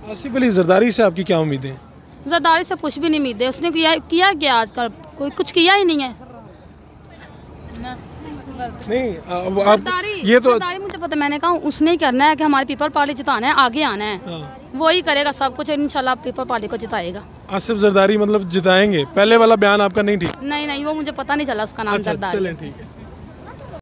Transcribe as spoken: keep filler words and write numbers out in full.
आसिफ अली जरदारी से आपकी क्या उम्मीदें हैं? जरदारी से कुछ भी नहीं उम्मीद है, उसने किया किया क्या आजकल, कोई कुछ किया ही नहीं है। नहीं अब आप ये तो जरदारी मुझे पता, मैंने कहा उसने ही करना है कि हमारी पीपल पार्टी जिताना है, आगे आना है। हाँ। वो ही करेगा सब कुछ, इंशाल्लाह पीपल पार्टी को जिताएगा। आसिफ जरदारी मतलब जिताएंगे, पहले वाला बयान आपका नहीं ठीक? नहीं नहीं, वो मुझे पता नहीं चला उसका नाम अच्छा, जरदारी। चलें ठीक है।